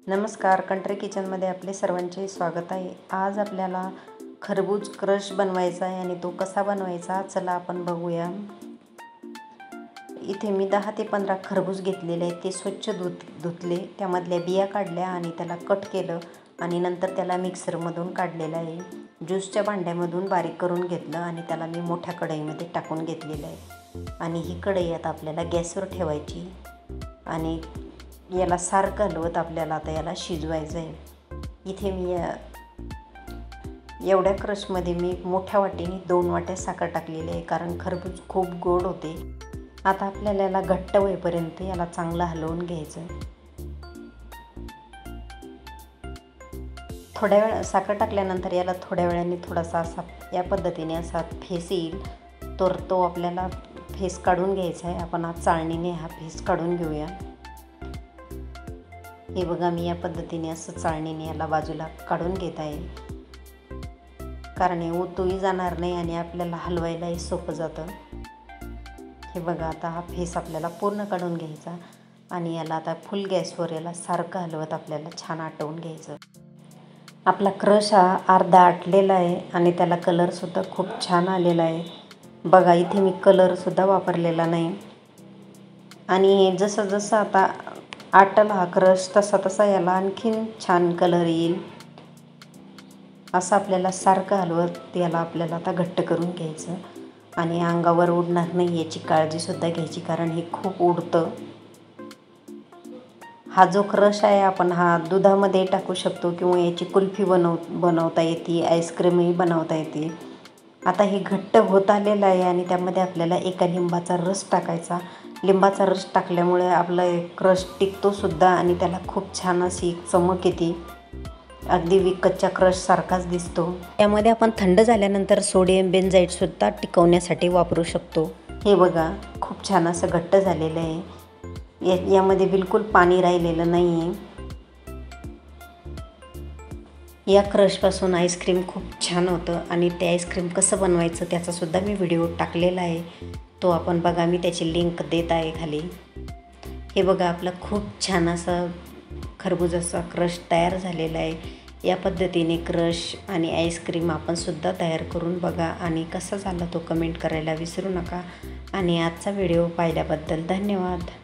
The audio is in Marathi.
नमस्कार, कंट्री किचनमध्ये आपले सर्वांचे स्वागत आहे। आज आपल्याला खरबूज क्रश बनवायचा आहे आणि तो कसा बनवायचा चला आपण बघूया। इथे मी 10 ते 15 खरबूज घेतलेले आहेत। ते स्वच्छ धुतले, त्यामधल्या बिया काढल्या आणि त्याला कट केलं आणि नंतर त्याला मिक्सरमधून काढलेलं आहे। ज्यूसच्या भांड्यामधून बारीक करून घेतलं आणि त्याला मी मोठ्या कढईमध्ये टाकून घेतलेलं आहे। आणि ही कढई आता आपल्याला गॅसवर ठेवायची आणि याला सारखं हलवत आपल्याला आता याला शिजवायचं आहे। इथे मी एवढ्या क्रशमध्ये मी मोठ्या वाटीने 2 वाट्या साखर टाकलेली आहे, कारण खरबूज खूप गोड होते। आता आपल्याला याला घट्ट होईपर्यंत याला चांगलं हलवून घ्यायचं। थोड्या वेळ साखर टाकल्यानंतर याला थोड्या वेळाने थोडासा असा या पद्धतीने असा फेस येईल, तर तो आपल्याला फेस काढून घ्यायचा आहे। आपण आज चाळणीने हा फेस काढून घेऊया। हे बघा, मी या पद्धतीने असं चाळणीने याला बाजूला काढून घेत आहे, कारण हे उतुही जाणार नाही आणि आपल्याला हलवायलाही सोपं जातं। हे बघा, आता हा फेस आपल्याला पूर्ण काढून घ्यायचा आणि याला आता फुल गॅसवर याला सारखं हलवत आपल्याला छान आटवून घ्यायचं। आपला क्रश हा अर्धा आटलेला आहे आणि त्याला कलरसुद्धा खूप छान आलेला आहे। बघा, इथे मी कलरसुद्धा वापरलेला नाही आणि जसं जसं आता आटल हा क्रश तसा तसा याला आणखीन छान कलर येईल। असं आपल्याला सारखं हलवत याला आपल्याला आता घट्ट करून घ्यायचं आणि अंगावर उडणार नाही याची काळजीसुद्धा घ्यायची, कारण हे खूप उडतं। हा जो क्रश आहे आपण हा दुधामध्ये टाकू शकतो किंवा याची कुल्फी बनवता येते, आईस्क्रीमही बनवता येते। आता हे घट्ट होत आलेलं आहे आणि त्यामध्ये आपल्याला एका लिंबाचा रस टाकायचा। लिंबाचा रस टाकल्यामुळे आपला क्रश टिकतोसुद्धा आणि त्याला खूप छान अशी चमक येते, अगदी विकतच्या क्रशसारखाच दिसतो। त्यामध्ये आपण थंड झाल्यानंतर सोडियम बेन्झाईटसुद्धा टिकवण्यासाठी वापरू शकतो। हे बघा, खूप छान असं घट्ट झालेलं आहे, यामध्ये बिलकुल पाणी राहिलेलं नाही आहे। या क्रशपासून आईस्क्रीम खूप छान होतं आणि ते आईस्क्रीम कसं बनवायचं त्याचासुद्धा मी व्हिडिओ टाकलेला आहे, तो आपण बघा, मी त्याची लिंक देत आहे खाली। हे बघा, आपला खूप छान असा खरबुजाचा क्रश तयार झालेला आहे। या पद्धतीने क्रश आणि आईस्क्रीम आपणसुद्धा तयार करून बघा आणि कसा झाला तो कमेंट करायला विसरू नका। आणि आजचा व्हिडिओ पाहिल्याबद्दल धन्यवाद।